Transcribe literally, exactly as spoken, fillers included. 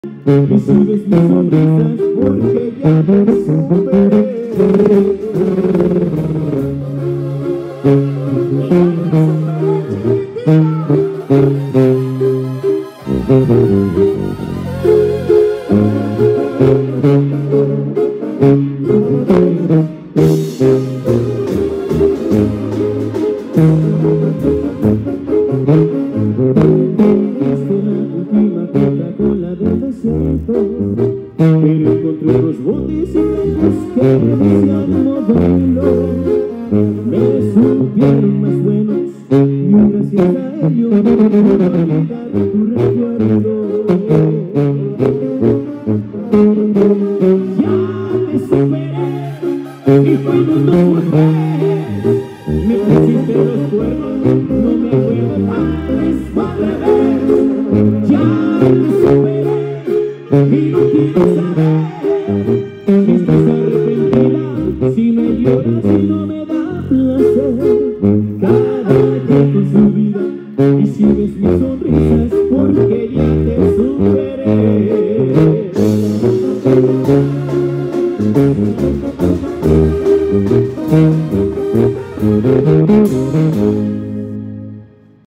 Y si ves mis sonrisas porque ya te superé. Pero encontré unos botes y tantos que decían modelo. Me supieron más buenos y gracias a ello no puedo olvidar tu recuerdo. Ya me superé y cuando nos volvés me pusiste los cuernos, no me acuerdo más al revés. Ya me superé y no quiero saber si estás arrepentida, si me lloras y no me da placer. Cada quien con su vida y si ves mis sonrisas porque ya te superé.